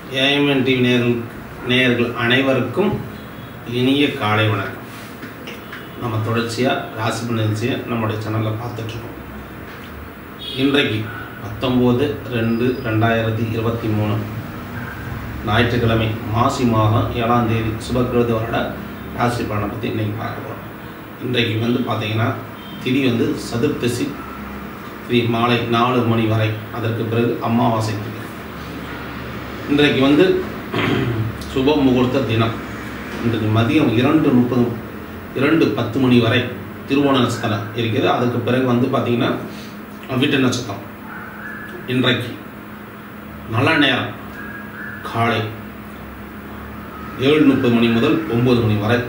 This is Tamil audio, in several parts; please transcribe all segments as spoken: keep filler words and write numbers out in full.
ஏஎம்என் டிவி நேர்கள் நேயர்கள் அனைவருக்கும் இனிய காலை வணக்கம். நம்ம தொடர்ச்சியாக ராசி நிகழ்ச்சியை நம்முடைய சேனலில் பார்த்துட்ருக்கோம். இன்றைக்கு பத்தொம்போது ரெண்டு ரெண்டாயிரத்தி இருபத்தி மூணு ஞாயிற்றுக்கிழமை மாசி மாதம் ஏழாம் தேதி சுபக்கிருத வருட ராசி பலனை பற்றி இன்றைக்கி பார்க்க போகிறோம். இன்றைக்கு வந்து பார்த்திங்கன்னா திதி வந்து சதுர்த்தசி திதி மாலை நாலு மணி வரை, அதற்கு பிறகு அமாவாசை திதி. இன்றைக்கு வந்து சுப முகூர்த்த தினம். இன்றைக்கு மதியம் இரண்டு முப்பது இரண்டு பத்து மணி வரை திருவோண நட்சத்திரம் இருக்கிறது. அதுக்கு பிறகு வந்து பார்த்திங்கன்னா அவிட்ட நட்சத்திரம். இன்றைக்கு நல்ல நேரம் காலை ஏழு முப்பது மணி முதல் ஒம்பது மணி வரை,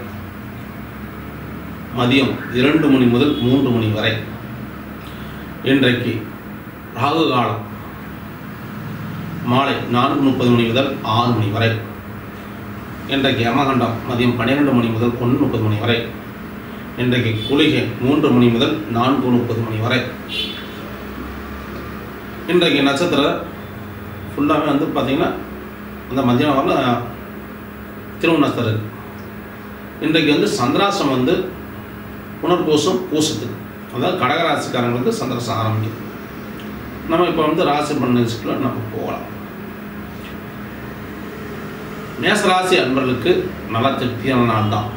மதியம் இரண்டு மணி முதல் மூன்று மணி வரை. இன்றைக்கு ராகு காலம் மாலை நான்கு முப்பது மணி முதல் ஆறு மணி வரை. இன்றைக்கு யமகண்டம் மதியம் பன்னிரெண்டு மணி முதல் ஒன்று முப்பது மணி வரை. இன்றைக்கு குளிகை மூன்று மணி முதல் நான்கு முப்பது மணி வரை. இன்றைக்கு நட்சத்திரம் ஃபுல்லாகவே வந்து பார்த்திங்கன்னா அந்த மத்தியானம் வரல திருவோண நட்சத்திரம் இருக்குது. இன்றைக்கு வந்து சந்திராசம் வந்து புனர்பூசம் பூசத்துக்கு, அதாவது கடகராசிக்காரங்களுக்கு சந்திராசம் ஆரம்பிக்குது. நம்ம இப்போ வந்து ராசி பலன்களுக்குள்ள நம்ம போகலாம். மேசராசி அன்பர்களுக்கு நல்ல திருப்தியான நாள் தான்.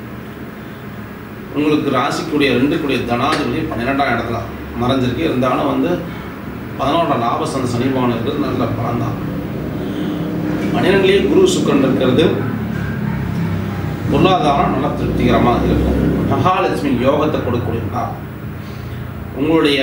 உங்களுக்கு ராசிக்குடைய ரெண்டு கூடிய தனாதிபதி பன்னிரெண்டாம் இடத்துல மறைஞ்சிருக்கு. இருந்தாலும் வந்து பதினோராம் லாபசந்த சனி பகவான் இருக்கிறது நல்ல பலன் தான். பன்னிரெண்டுலேயே குரு சுக்கரன் இருக்கிறது பொருளாதாரம் நல்ல திருப்திகரமாக இருக்கும். மகாலட்சுமி யோகத்தை கொடுக்கக்கூடிய நாள். உங்களுடைய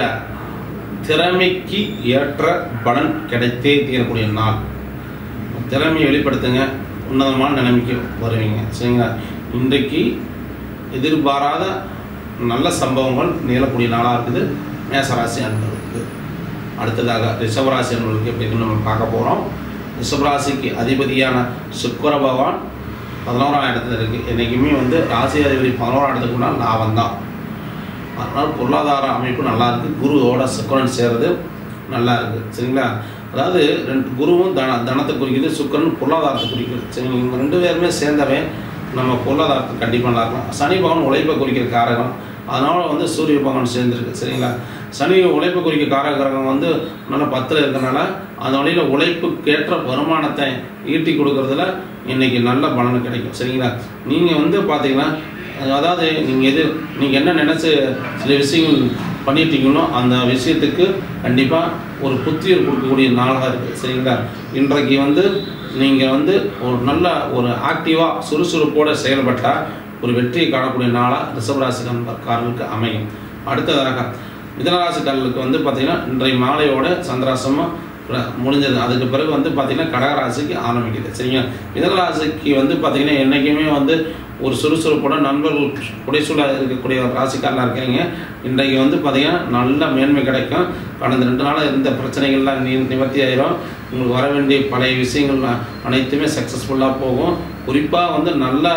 திறமைக்கு ஏற்ற பலன் கிடைத்தே தீரக்கூடிய நாள். திறமையை வெளிப்படுத்துங்க, உன்னதமான நிலைமைக்கு வருவீங்க. சரிங்களா? இன்றைக்கு எதிர்பாராத நல்ல சம்பவங்கள் நிகழக்கூடிய நாளாக இருக்குது மேசராசி அன்பர்களுக்கு. அடுத்ததாக ரிஷபராசி அன்பர்களுக்கு எப்படி நம்ம பார்க்க போகிறோம். ரிஷபராசிக்கு அதிபதியான சுக்கிர பகவான் பதினோராம் இடத்துல இருக்குது. என்றைக்குமே வந்து ராசி அதிபதி பதினோராம் இடத்துக்குன்னா லாபம் தான். அதனால் பொருளாதார அமைப்பு நல்லா இருக்குது. குருவோட சுக்கிரன் சேர்றது நல்லா இருக்குது. சரிங்களா? அதாவது ரெண்டு குருவும் தன தனத்தை குறிக்குது, சுக்கிரன் பொருளாதாரத்தை குறிக்குது. சரிங்களா? இவங்க ரெண்டு பேருமே சேர்ந்தவே நம்ம பொருளாதாரத்தை கண்டிப்பாக நல்லா இருக்கும். சனி பகவான் உழைப்பை குறிக்கிற காரகம், அதனால் வந்து சூரிய பகவான் சேர்ந்துருக்கு. சரிங்களா? சனி உழைப்பு குறிக்க காரகம் வந்து நல்லா பத்தில் இருக்கிறனால அந்த வழியில் உழைப்புக்கேற்ற வருமானத்தை ஈட்டி கொடுக்கறதுல இன்றைக்கி நல்ல பலன் கிடைக்கும். சரிங்களா? நீங்கள் வந்து பார்த்தீங்கன்னா, அதாவது நீங்கள் எது நீங்கள் என்ன நினச்சி சில விஷயங்கள் பண்ணிட்டீங்களோ அந்த விஷயத்துக்கு கண்டிப்பாக ஒரு புத்துயிர் கொடுக்கக்கூடிய நாளாக இருக்குது. சரிங்களா? இன்றைக்கு வந்து நீங்கள் வந்து ஒரு நல்ல ஒரு ஆக்டிவாக சுறுசுறுப்போடு செயல்பட்டால் ஒரு வெற்றியை காணக்கூடிய நாளாக ரிஷபராசிக்காரர்களுக்கு அமையும். அடுத்ததாக மிதனராசிக்காரர்களுக்கு வந்து பார்த்திங்கன்னா இன்றைய மாலையோட சந்திராசமாக முடிஞ்சது. அதுக்கு பிறகு வந்து பார்த்திங்கன்னா கடகராசிக்கு ஆரம்பிக்குது. சரிங்களா? மிதனராசிக்கு வந்து பார்த்திங்கன்னா என்றைக்குமே வந்து ஒரு சுறுசுறுப்போட நண்பர்கள் புடைசூழ இருக்கக்கூடிய ராசிக்காரனாக இருக்கிறீங்க. இன்றைக்கு வந்து பார்த்திங்கன்னா நல்ல மேன்மை கிடைக்கும். கடந்த ரெண்டு நாளாக இருந்த பிரச்சனைகள்லாம் நீ நிவர்த்தி ஆயிரும். உங்களுக்கு வர வேண்டிய பழைய விஷயங்கள் அனைத்துமே சக்ஸஸ்ஃபுல்லாக போகும். குறிப்பாக வந்து நல்ல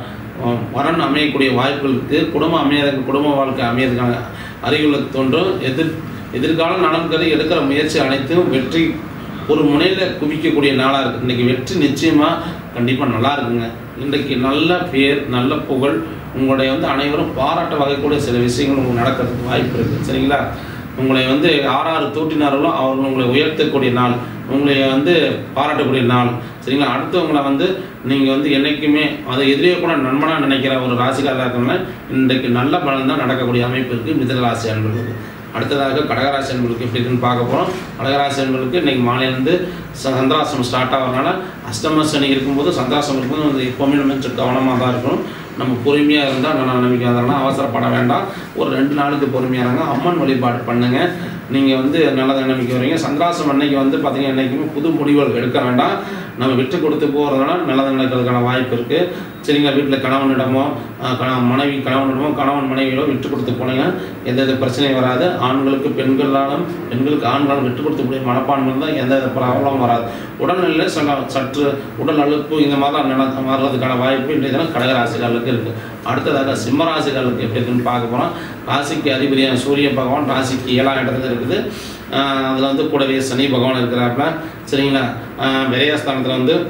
வரன் அமையக்கூடிய வாய்ப்புகள் இருக்குது. குடும்பம் அமையறதுக்கு குடும்ப வாழ்க்கை அமையறதுக்கான அறிகுறிகள் தோன்றும். எதிர் எதிர்கால நலன்களை எடுக்கிற முயற்சி அனைத்தும் வெற்றி ஒரு முனையில் குவிக்கக்கூடிய நாளாக இருக்குது. இன்றைக்கி வெற்றி நிச்சயமாக கண்டிப்பாக நல்லா இருக்குங்க. இன்றைக்கு நல்ல பேர் நல்ல புகழ் உங்களுடைய வந்து அனைவரும் பாராட்ட வகைக்கூடிய சில விஷயங்கள் உங்களுக்கு நடக்கிறதுக்கு வாய்ப்பு இருக்குது. சரிங்களா? உங்களை வந்து யாராரு தூட்டினார்களோ அவர்கள் உங்களை உயர்த்தக்கூடிய நாள், உங்களை வந்து பாராட்டக்கூடிய நாள். சரிங்களா? அடுத்தவங்களை வந்து நீங்கள் வந்து என்றைக்குமே அதை எதிரே கூட நண்பனாக நினைக்கிற ஒரு ராசிக்காரராக இருக்கணும்னா இன்றைக்கு நல்ல பலன் தான் நடக்கக்கூடிய அமைப்பு இருக்குது மிதுன ராசி அன்பர்களுக்கு. அடுத்ததாக கடகராசி அன்பர்களுக்கு எப்படி இருக்குன்னு பார்க்க போகிறோம். கடகராசி அன்பர்களுக்கு இன்றைக்கி மாலையிலேருந்து சந்திராசிரமம் ஸ்டார்ட் ஆகிறதுனால அஷ்டம சனி இருக்கும்போது சந்திராசிரமம் இருக்கும்போது வந்து எப்போவுமே நம்ம கவனமாக தான் இருக்கணும். நம்ம பொறுமையாக இருந்தால் நல்ல நம்பிக்கை வந்தாலும் அவசரப்பட வேண்டாம். ஒரு ரெண்டு நாளுக்கு பொறுமையாக இருங்க. அம்மன் வழிபாடு பண்ணுங்கள். நீங்கள் வந்து நல்ல நம்பிக்கை வருவீங்க. சந்திராசிரமம் அன்னைக்கு வந்து பார்த்திங்கன்னா என்றைக்குமே புது முடிவுகள் எடுக்க வேண்டாம். நம்ம விட்டு கொடுத்து போகிறதுனால நல்லது நடக்கிறதுக்கான வாய்ப்பு இருக்குது. சரிங்களா? வீட்டில் கணவனிடமோ மனைவி கணவனிடமோ கணவன் மனைவியிடமோ விட்டு கொடுத்து போனீங்க எந்த வித பிரச்சனையும் வராது. ஆண்களுக்கு பெண்களாலும் பெண்களுக்கு ஆண்களாலும் விட்டு கொடுத்துக்கூடிய மனப்பான்மை தான் எந்த வித ப்ராப்ளமும் வராது. உடல்நிலையில் சில சற்று உடல் அழுப்பு இந்த மாதிரி நல மாறுறதுக்கான வாய்ப்பு இன்றைய தினம் கடகராசிகளுக்கு இருக்குது. அடுத்ததாக சிம்மராசிகளுக்கு எப்படி இருக்குன்னு பார்க்க போகிறோம். ராசிக்கு அதிபதியான சூரிய பகவான் ராசிக்கு ஏழாம் இடத்துல இருக்குது. அதில் வந்து கூடவே சனி பகவான் இருக்கிறாப்புல சரிங்களா. விரயஸ்தானத்தில் வந்து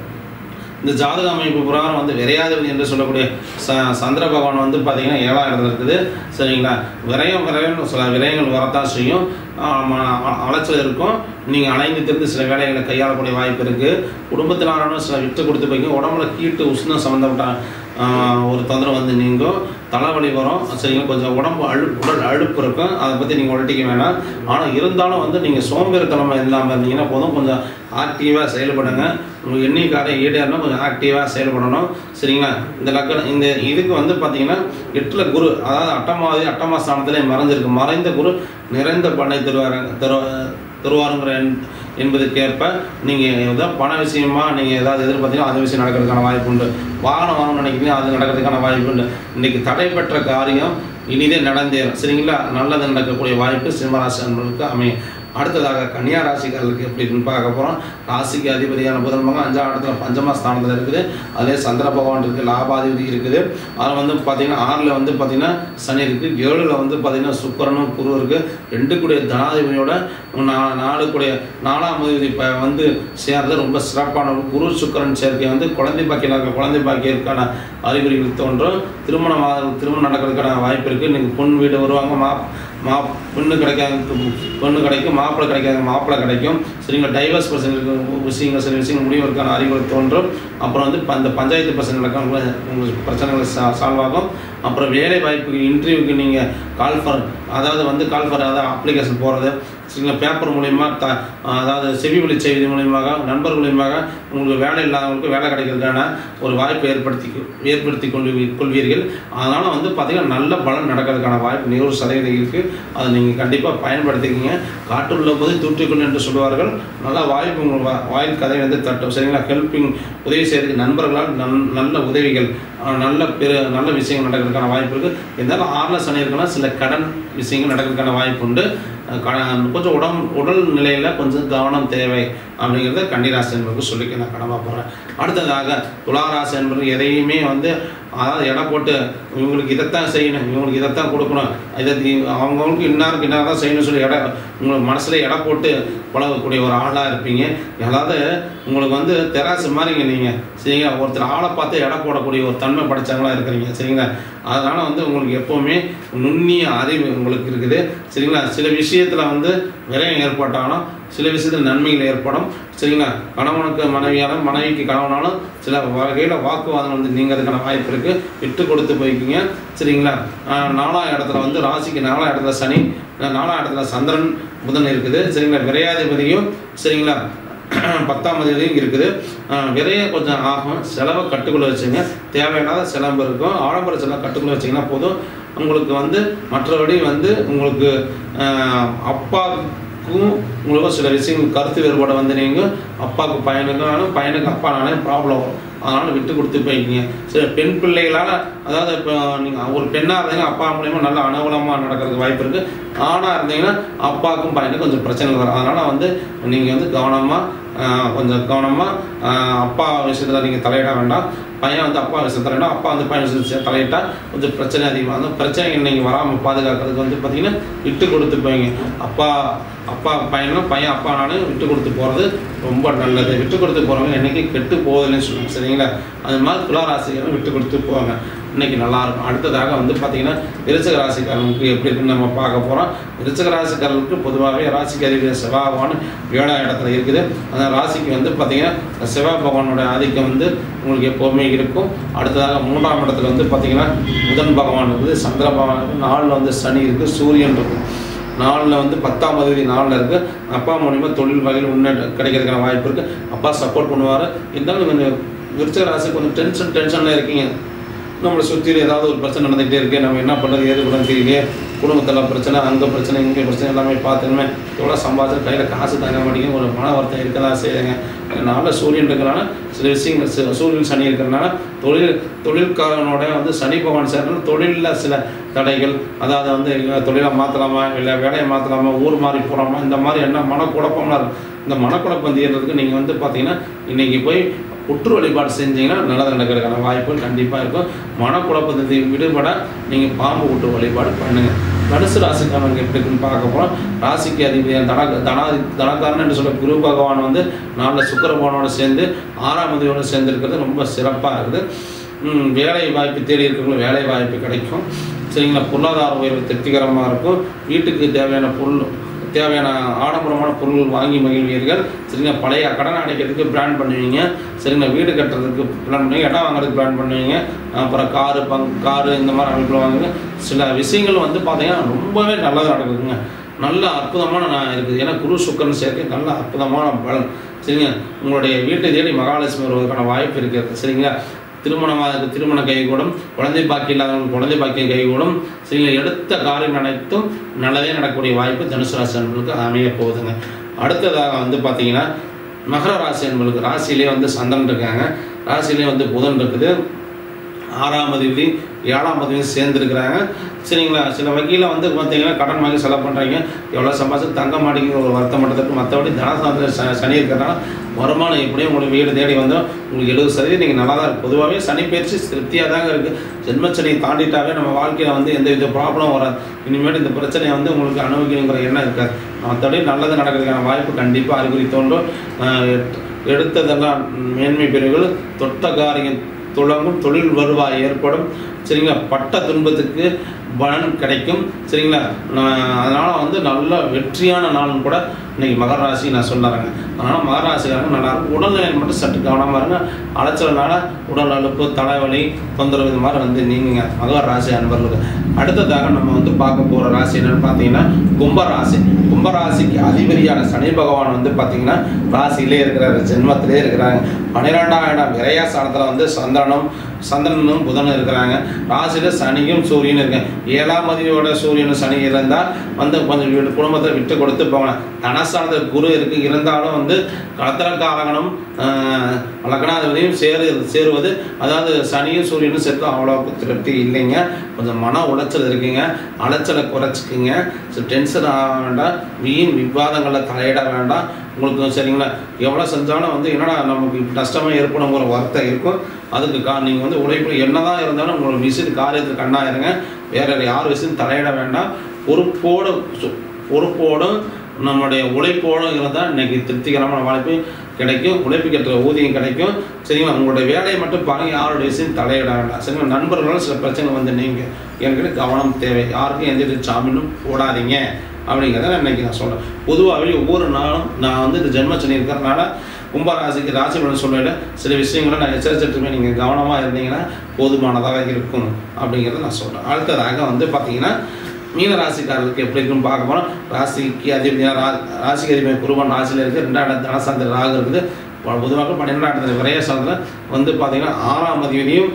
இந்த ஜாதக அமைப்பு பிரகாரம் வந்து விரையாதிபதி என்று சொல்லக்கூடிய ச சந்திர பகவான் வந்து பார்த்திங்கன்னா ஏழாம் இடத்துல இருக்குது சரிங்களா. விரயம் விரயம் சில விரயங்கள் வரத்தான் செய்யும், அலைச்சல் இருக்கும். நீங்கள் அலைந்து திருந்து சில வேலைகளை கையாளக்கூடிய வாய்ப்பு இருக்குது. குடும்பத்தினாலும் சில விட்டு கொடுத்து போய்க்கும். உடம்புல கீட்டு உஷ்ணம் சம்மந்தப்பட்ட ஒரு தொந்தரவு வந்து நீங்கும். தலைவலி வரும் சரிங்களா. கொஞ்சம் உடம்பு அழு உடல் அழுப்பு இருக்கும், அதை பற்றி நீங்கள் உடட்டிக்க வேணாம். ஆனால் இருந்தாலும் வந்து நீங்கள் சோம்பேறித்தனமாக இல்லாமல் இருந்தீங்கன்னா போதும். கொஞ்சம் ஆக்டிவாக செயல்படுங்க. உங்கள் எண்ணிக்காரை ஈடேறனா கொஞ்சம் ஆக்டிவாக செயல்படணும் சரிங்களா. இந்த லக்கணம் இந்த இதுக்கு வந்து பார்த்தீங்கன்னா எட்டில் குரு, அதாவது அட்டமாவதி அட்டமா ஸ்தானத்திலே மறைஞ்சிருக்கு. மறைந்த குரு நிறைந்த பணத்தை தருவார் தரு தருவாருங்கிற என்பதுக்கேற்ப நீங்கள் ஏதாவது பண விஷயமா நீங்கள் ஏதாவது எதிர்பார்த்தீங்கன்னா அந்த விஷயம் நடக்கிறதுக்கான வாய்ப்பு உண்டு. வாகனம் வாங்கணும்னு நினைக்கிறீங்க, அது நடக்கிறதுக்கான வாய்ப்பு உண்டு. இன்றைக்கி தடைப்பெற்ற காரியம் இனிதே நடந்தேறும் சரிங்களா. நல்லது நடக்கக்கூடிய வாய்ப்பு சிம்மராசி அன்பர்களுக்கு அமையும். அடுத்ததாக கன்னியா ராசிக்காரர்களுக்கு எப்படின்னு பார்க்க போகிறோம். ராசிக்கு அதிபதியான புதன் பகவான் அஞ்சாம் இடத்துல பஞ்சம ஸ்தானத்தில் இருக்குது. அதிலே சந்திர பகவான் இருக்குது, லாபாதிபதி இருக்குது. அதில் வந்து பார்த்திங்கன்னா ஆறில் வந்து பார்த்திங்கன்னா சனி இருக்குது. ஏழில் வந்து பார்த்திங்கன்னா சுக்கிரனும் குரு இருக்குது. ரெண்டு கூடிய தனாதிபதியோட நா நாலு கூடிய நாலாம் அதிபதி இப்போ வந்து சேர்றது ரொம்ப சிறப்பான குரு சுக்கிரன் சேர்க்கை வந்து குழந்தை பாக்கியம் குழந்தை பாக்கியத்துக்கான அறிகுறிகள் தோன்றும். திருமணமாக திருமணம் நடக்கிறதுக்கான வாய்ப்பு இருக்குது. இன்றைக்கி பொன் வீடு வருவாங்க, மா மா பொண்ணு கிடைக்காத பொண்ணு கிடைக்கும், மாப்பிள்ளை கிடைக்காத மாப்பிள்ளை கிடைக்கும் சரிங்களா. டைவர்ஸ் பர்சன்ட் விஷயங்கள் சில விஷயங்கள் முடிவதற்கான அறிவுகள் தோன்றும். அப்புறம் வந்து அந்த பஞ்சாயத்து பர்சன்ட் உங்களுக்கு பிரச்சனைகள் சா சால்வ் ஆகும். அப்புறம் வேலை வாய்ப்புக்கு இன்டர்வியூக்கு நீங்கள் கால் ஃபர் அதாவது வந்து கால் ஃபர் அதாவது அப்ளிகேஷன் போகிறது சரிங்களா. பேப்பர் மூலிமா த அதாவது செவி வழி செய்தி மூலியமாக நண்பர் மூலியமாக உங்களுக்கு வேலை இல்லாதவங்களுக்கு வேலை கிடைக்கிறதுக்கான ஒரு வாய்ப்பை ஏற்படுத்தி ஏற்படுத்தி கொண்டு கொள்வீர்கள். அதனால் வந்து பார்த்திங்கன்னா நல்ல பலன் நடக்கிறதுக்கான வாய்ப்பு நூறு சதவீதம் இருக்குது. அதை நீங்கள் கண்டிப்பாக பயன்படுத்திக்கிங்க. காற்றுள்ள போது தூற்றிக்கொள் என்று சொல்வார்கள். நல்ல வாய்ப்பு உங்கள் வாயில் கதை வந்து தட்டும் சரிங்களா. ஹெல்ப்பிங் உதவி செய்கிறதுக்கு நண்பர்களால் நல் நல்ல உதவிகள் நல்ல பெரு நல்ல விஷயங்கள் நடக்கிறதுக்கான வாய்ப்பு இருக்குது. இருந்தாலும் ஆறில் சனி இருக்குன்னா சில கடன் விஷயங்கள் நடக்கிறதுக்கான வாய்ப்பு உண்டு. கொஞ்சம் உடம்பு உடல் நிலையில் கொஞ்சம் கவனம் தேவை அப்படிங்கிறத கன்னிராசி என்பதுக்கு சொல்லிக்க நான் கடமைப்படுறேன். அடுத்ததாக துளாராசி என்பது எதையுமே வந்து அதாவது எடை போட்டு இவங்களுக்கு இதைத்தான் செய்யணும், இவங்களுக்கு இதைத்தான் கொடுக்கணும், இதை அவங்கவுங்களுக்கு இன்னாருக்கு இன்னா தான் செய்யணும்னு சொல்லி எடை உங்களுக்கு மனசில் எடை போட்டு பழகக்கூடிய ஒரு ஆளாக இருப்பீங்க. அதாவது உங்களுக்கு வந்து தெராசு மாதிரிங்க நீங்கள் சரிங்களா. ஒருத்தர் ஆளை பார்த்து எடை போடக்கூடிய ஒரு தன்மை படைச்சவங்களாக இருக்கிறீங்க சரிங்களா. அதனால் வந்து உங்களுக்கு எப்போவுமே நுண்ணிய அறிவு உங்களுக்கு இருக்குது சரிங்களா. சில விஷயத்தில் வந்து விரயம் ஏற்பட்டாலும் சில விஷயத்தில் நன்மைகள் ஏற்படும் சரிங்களா. கணவனுக்கு மனைவியாலும் மனைவிக்கு கணவனாலும் சில வகையில் வாக்குவாதம் வந்து நீங்கிறதுக்கான வாய்ப்பு இருக்குது. விட்டு கொடுத்து போய்க்கிங்க சரிங்களா. நாலாம் இடத்துல வந்து ராசிக்கு நாலாம் இடத்துல சனி, நாலாம் இடத்துல சந்திரன் புதன் இருக்குது சரிங்களா. விரையாதிபதியும் சரிங்களா பத்தாம் அதிபதியும் இருக்குது. விரைய கொஞ்சம் ஆகும், செலவை கட்டுக்குள்ளே வச்சுங்க. தேவையில்லாத செலவு இருக்கும், ஆடம்பர செலவை கட்டுக்குள்ளே வச்சிங்கன்னா போதும். உங்களுக்கு வந்து மற்றபடி வந்து உங்களுக்கு அப்பாவுக்கும் உங்களுக்கும் சில விஷயங்கள் கருத்து வேறுபாடு வந்து நீங்கள் அப்பாவுக்கு பையனுக்குனாலும் பையனுக்கு அப்பானாலே ப்ராப்ளம் வரும். அதனால் விட்டு கொடுத்து போய்க்கிங்க. சில பெண் பிள்ளைகளால் அதாவது இப்போ நீங்கள் ஒரு பெண்ணாக இருந்தீங்கன்னா அப்பா மூலிமா நல்ல அனுகூலமாக நடக்கிறதுக்கு வாய்ப்பு இருக்குது. ஆணாக இருந்தீங்கன்னா அப்பாவுக்கும் பையனுக்கும் கொஞ்சம் பிரச்சனைகள் வரும். அதனால் வந்து நீங்கள் வந்து கவனமாக கொஞ்சம் கவனமாக அப்பா விஷயத்தில் நீங்கள் தலையிட வேண்டாம். பையன் வந்து அப்பா விஷயம் தலையிட்டா, அப்பா வந்து பையன் விஷயம் தலையிட்டால் கொஞ்சம் பிரச்சனை அதிகமாக இருக்கும். பிரச்சனைகள் நீங்கள் வராமல் பாதுகாக்கிறதுக்கு வந்து பார்த்திங்கன்னா விட்டு கொடுத்து போய்ங்க. அப்பா அப்பா பையனும் பையன் அப்பா நானும் விட்டு கொடுத்து போகிறது ரொம்ப நல்லது. விட்டு கொடுத்து போகிறவங்க என்றைக்கு கெட்டு போகுதுன்னு சொல்லுவாங்க சரிங்களா. அது மாதிரி துலா ராசிக்காரங்க விட்டு கொடுத்து போவாங்க, இன்றைக்கி நல்லாயிருக்கும். அடுத்ததாக வந்து பார்த்திங்கன்னா விருச்சிக ராசிக்காரங்களுக்கு எப்படி இருக்குன்னு நம்ம பார்க்க போகிறோம். விருச்சிக ராசிக்காரர்களுக்கு பொதுவாகவே ராசிக்கு அதிபதி செவ்வாய் பகவான் ஏழாம் இடத்துல இருக்குது. அந்த ராசிக்கு வந்து பார்த்திங்கன்னா செவ்வாய் பகவானோட ஆதிக்கம் வந்து உங்களுக்கு எப்போவுமே இருக்கும். அடுத்ததாக மூன்றாம் இடத்துல வந்து பார்த்திங்கன்னா புதன் பகவான் இருக்குது, சந்திர பகவான் இருக்குது, நாலில் வந்து சனி இருக்குது, சூரியன் இருக்குது. நாளில் வந்து பத்தாம் தேதி நாளில் இருக்குது. அப்பா மூலிமா தொழில் வகையில் முன்னேற்றம் கிடைக்கிறதுக்கான வாய்ப்பு இருக்குது. அப்பா சப்போர்ட் பண்ணுவார். இருந்தாலும் கொஞ்சம் விருச்சிக ராசி கொஞ்சம் டென்ஷன் டென்ஷனில் இருக்கீங்க. நம்மளை சுற்றி ஏதாவது ஒரு பிரச்சனை நடந்துகிட்டே இருக்குது, நம்ம என்ன பண்ணுறது ஏது பண்ண தெரியலையே, குடும்பத்தில் பிரச்சனை, அங்கே பிரச்சனை, இங்கே பிரச்சனை எல்லாமே பார்த்துமே எவ்வளோ சம்பாதிச்சு கையில் காசு தாங்க மாட்டேங்க, ஒரு மன வருத்தம் இருக்க தான் செய்யுங்க. நாளில் சூரியன் இருக்கிறனால சில விஷயங்கள் சூரியன் சனி இருக்கிறனால தொழில் தொழில்காரனோட வந்து சனி பகவான் சேர்ந்தாலும் தொழிலில் சில தடைகள், அதாவது வந்து தொழிலை மாற்றலாமா இல்லை வேலையை மாற்றலாமா, ஊர் மாறி போகலாமா, இந்த மாதிரி என்ன மனக்குழப்பம்லாம் இருக்கும். இந்த மனக்குழப்பம் தீர்றதுக்கு நீங்கள் வந்து பார்த்தீங்கன்னா இன்றைக்கி போய் புற்று வழிபாடு செஞ்சீங்கன்னா நல்லது நடக்கிறதுக்கான வாய்ப்புகள் கண்டிப்பாக இருக்கும். மனக்குழப்பத்தை விடுபட நீங்கள் பாம்பு புற்று வழிபாடு பண்ணுங்கள். தனுசு ராசிக்காரனுக்கு எப்படி இருக்குன்னு பார்க்க போகிறோம். ராசிக்கு அதிபதியான தன தனா தனக்காரன் என்று சொல்ல குரு பகவான் வந்து நாளில் சுக்கிர பகவானோட சேர்ந்து ஆறாம் அதிபதியோடு சேர்ந்து இருக்கிறது ரொம்ப சிறப்பாக இருக்குது. வேலை வாய்ப்பு தேடி இருக்கிறவங்களுக்கு வேலை வாய்ப்பு கிடைக்கும். சரிங்களா, பொருளாதார உயர்வு திருப்திகரமாக இருக்கும். வீட்டுக்கு தேவையான பொருள் தேவையான ஆடம்பரமான பொருட்கள் வாங்கி மகிழ்வீர்கள். சரிங்களா, பழைய கடன் அடைக்கிறதுக்கு பிளான் பண்ணுவீங்க. சரிங்களா, வீடு கட்டுறதுக்கு பிளான் பண்ணுவீங்க, இடம் வாங்குறதுக்கு பிளான் பண்ணுவீங்க. அப்புறம் காரு பங்க் காரு இந்த மாதிரி அமைப்பில் வாங்குங்க. சில விஷயங்கள் வந்து பார்த்தீங்கன்னா ரொம்பவே நல்லதாக நடக்குதுங்க. நல்ல அற்புதமான நான் இருக்குது. ஏன்னா குரு சுக்கரன் சேர்க்கை நல்ல அற்புதமான பலன். சரிங்க, உங்களுடைய வீட்டை தேடி மகாலட்சுமி வருவதற்கான வாய்ப்பு இருக்கிறது. சரிங்களா, திருமணமாக இருக்குது திருமண கைகூடும். குழந்தை பாக்கி இல்லாதவங்களுக்கு குழந்தை பாக்கியம் கைகூடும். சரிங்களா, எடுத்த காரியம் அனைத்தும் நல்லதே நடக்கக்கூடிய வாய்ப்பு தனுசு ராசி அன்பர்களுக்கு அமைய போகுதுங்க. அடுத்ததாக வந்து பார்த்தீங்கன்னா மகர ராசி அன்பர்களுக்கு ராசியிலே வந்து சந்திரன் இருக்காங்க. ராசியிலே வந்து புதன் இருக்குது. ஆறாம் அதிபதி ஏழாம் அதிபதி சேர்ந்துருக்கிறாங்க. சரிங்களா, சில வகையில் வந்து பார்த்தீங்கன்னா கடன் வாங்கி செலவு பண்ணுறீங்க. எவ்வளோ சம்பாதிச்சு தங்க மாட்டேங்கிற ஒரு வருத்தம் மட்டும். மற்றபடி தனசாந்திர ச சனி இருக்கிறனால வருமானம் எப்படியும் உங்களுக்கு வீடு தேடி வந்தோம். உங்களுக்கு எழுபது சதவீதம் நீங்கள் நல்லா தான் இருக்குது. பொதுவாகவே சனி பயிற்சி திருப்தியாக தாங்க இருக்குது. ஜென்மச்சனியை தாண்டிட்டாவே நம்ம வாழ்க்கையில் வந்து எந்த வித ப்ராப்ளம் வராது. இனிமேல் இந்த பிரச்சனையை வந்து உங்களுக்கு அனுபவிக்கணுங்கிற எண்ணம் இருக்காது. மற்றபடி நல்லது நடக்கிறதுக்கான வாய்ப்பு கண்டிப்பாக அறிகுறி தோன்றும். எடுத்ததெல்லாம் மேன்மை பெறுகள், தொட்ட காரியம் துளங்கும், தொழில் வருவாய் ஏற்படும். சரிங்களா, பட்ட துன்பத்துக்கு பலன் கிடைக்கும். சரிங்களா, அதனால் வந்து நல்ல வெற்றியான நாள்னு கூட இன்றைக்கி மகர ராசி நான் சொல்லுறேங்க. அதனால் மகர ராசிக்காரங்க நல்லாயிருக்கும். உடல்நிலையில் மட்டும் சற்று கவனமாக இருங்க. அலைச்சல்னால உடல் அலுப்பு, தலைவலி, தொந்தரவு இது மாதிரி வந்து நீங்க மகர ராசி அன்பர்களுக்கு. அடுத்ததாக நம்ம வந்து பார்க்க போகிற ராசி என்னென்னு பார்த்தீங்கன்னா கும்பராசி. கும்பராசிக்கு அதிபதியான சனி பகவான் வந்து பார்த்தீங்கன்னா ராசியிலே இருக்கிறாரு, ஜென்மத்திலே இருக்கிறாங்க. பன்னிரெண்டாம் இடம் விரயஸ்தானத்தில் வந்து சந்திரனும் சந்திரனும் புதனும் இருக்கிறாங்க. ராசியில் சனியும் சூரியனும் இருக்கேன். ஏழாம் அதிபதியோட சூரியனும் சனி இருந்தால் வந்து கொஞ்சம் குடும்பத்தை விட்டு கொடுத்து போகலாம். தனஸ்தானத்தில் குரு இருக்கு இருந்தாலும் வந்து கலத்திரக்காரகனும் லக்னாதிபதியும் சேரு சேருவது அதாவது சனியும் சூரியனும் சேர்த்து அவ்வளோ திருப்தி இல்லைங்க. கொஞ்சம் மன உளைச்சல் இருக்குங்க. அலைச்சலை குறைச்சிக்குங்க. டென்ஷன் ஆக வேண்டாம். வீண் விவாதங்களில் தலையிட வேண்டாம். உங்களுக்கு சரிங்களா, எவ்வளோ செஞ்சாலும் வந்து என்னடா நமக்கு நஷ்டமாக ஏற்படுங்கிற வருத்தம் இருக்கும். அதுக்கு கா நீங்கள் வந்து உழைப்பு என்னதான் இருந்தாலும் உங்களோட விஷயத்து காரியத்துக்கு கண்ணாயிருங்க. வேற யார் விஷயம் தலையிட வேண்டாம். பொறுப்போடு பொறுப்போடும் நம்முடைய உழைப்போடும் இருந்தால் இன்றைக்கி திருப்திகரமான வாய்ப்பு கிடைக்கும். உழைப்புக்கேற்ற ஊதியம் கிடைக்கும். சரிங்களா, உங்களுடைய வேலையை மட்டும் பாருங்கள். யாருடைய விஷயம் தலையிட வேண்டாம். சரிங்களா, நண்பர்களால் சில பிரச்சனை வந்து நீங்கள் என்கிட்ட கவனம் தேவை. யாருக்கும் எந்த சாமினும் போடாதீங்க அப்படிங்கிறத நான் இன்றைக்கி நான் சொல்கிறேன். பொதுவாகவே ஒவ்வொரு நாளும் நான் வந்து இந்த ஜென்மச்சனி இருக்கிறதுனால கும்பராசிக்கு ராசி பலன் சொல்லல சில விஷயங்களை நான் எச்சரிச்சிட்டுருக்கேன். நீங்கள் கவனமாக இருந்தீங்கன்னா போதுமானதாக இருக்கும் அப்படிங்கிறத நான் சொல்கிறேன். அடுத்ததாக வந்து பார்த்தீங்கன்னா மீன ராசிக்காரர்களுக்கு எப்படி இருக்குன்னு பார்க்க போகிறோம். ராசிக்கு அதிபதியான ரா ராசிக்கு அதிபதி குருவன் ராசியில் இருக்குது. ரெண்டாயிரம் தனசாந்திர ராகு இருக்குது. பொதுவாக பன்னிரெண்டாயிரத்துல விரயசாந்திர வந்து பார்த்தீங்கன்னா ஆறாம் அதிபதியும்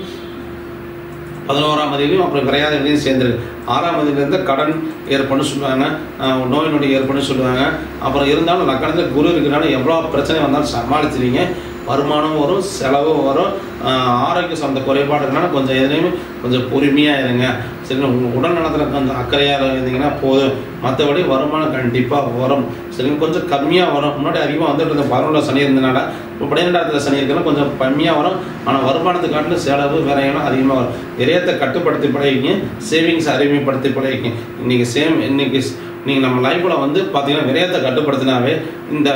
பதினோராம் அதிபதியும் அப்புறம் விரையாதிபதியும் சேர்ந்துருக்கு. ஆறாம் அதிபதியிலேருந்து கடன் ஏற்படுன்னு சொல்லுவாங்க, நோய் நொடி ஏற்படுன்னு சொல்லுவாங்க. அப்புறம் இருந்தாலும் லக்கணத்தில் குரு இருக்கிறனால எவ்வளோ பிரச்சனை வந்தாலும் சமாளிச்சிருவீங்க. வருமானம் வரும், செலவும் வரும். ஆரோக்கியம் சார்ந்த குறைபாடு இருக்கனால கொஞ்சம் எதுலேயுமே கொஞ்சம் பொறுமையாக இருங்க. சரிங்களா, உங்கள் உடல் நலத்தில் கொஞ்சம் அக்கறையாக இருந்தீங்கன்னா போதும். மற்றபடி வருமானம் கண்டிப்பாக வரும். சரிங்க, கொஞ்சம் கம்மியாக வரும். முன்னாடி அதிகமாக வந்துட்டு இருந்த பதினொன்றாம் சனி இருந்தனால இப்போ பன்னிரெண்டாயிரத்தில் சனி இருக்கிறனால கொஞ்சம் கம்மியாக வரும். ஆனால் வருமானத்தை காட்டிலும் செலவு விரையெல்லாம் அதிகமாக வரும். விரயத்தை கட்டுப்படுத்தி பழகிங்க, சேவிங்ஸ் அறிமுகப்படுத்தி பழகிங்க. இன்றைக்கி சேம் இன்றைக்கி நீங்கள் நம்ம லைஃப்பில் வந்து பார்த்தீங்கன்னா விரயத்தை கட்டுப்படுத்தினாவே இந்த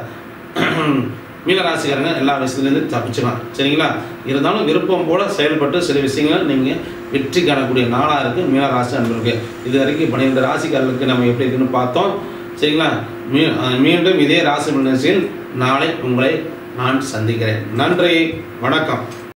மீனராசிக்காரங்க எல்லா விஷயத்துலேருந்து தப்பிச்சுக்கலாம். சரிங்களா, இருந்தாலும் விருப்பம் போல் செயல்பட்டு சில விஷயங்கள் நீங்கள் வெற்றி காணக்கூடிய நாளாக இருக்குது மீனராசி அன்பர்களுக்கு. இது வரைக்கும் பன்னிரெண்டு ராசிக்காரர்களுக்கு நம்ம எப்படி இருக்குன்னு பார்த்தோம். சரிங்களா, மீ மீண்டும் இதே ராசி நிகழ்ச்சியில் நாளை உங்களை நான் சந்திக்கிறேன். நன்றி, வணக்கம்.